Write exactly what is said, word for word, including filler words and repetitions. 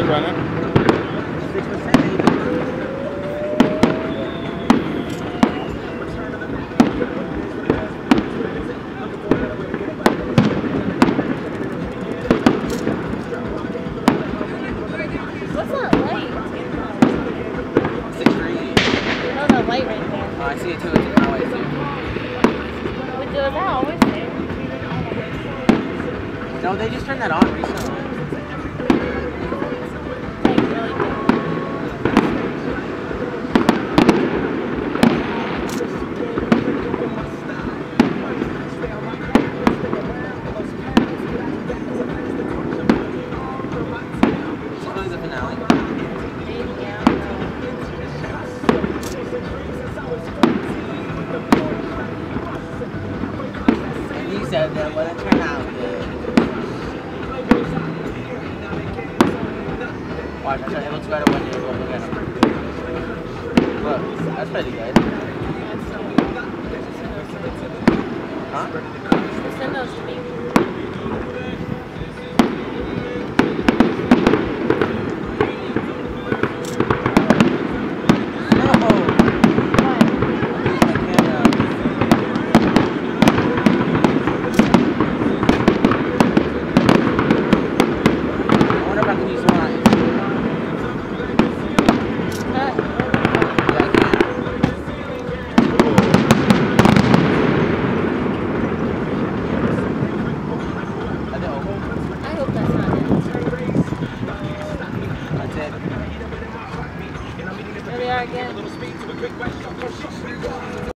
it running? six percent, maybe. What's that light? six three. No, the light right there. Oh, I see it too. It's in my way too. But was that always there? No, they just turned that on recently. Like really good. Which one is the finale? Maybe, yeah. And he said that when it turned out good. Watch, it looks better when you go look at them. Look, that's pretty good. Huh? Send those to me.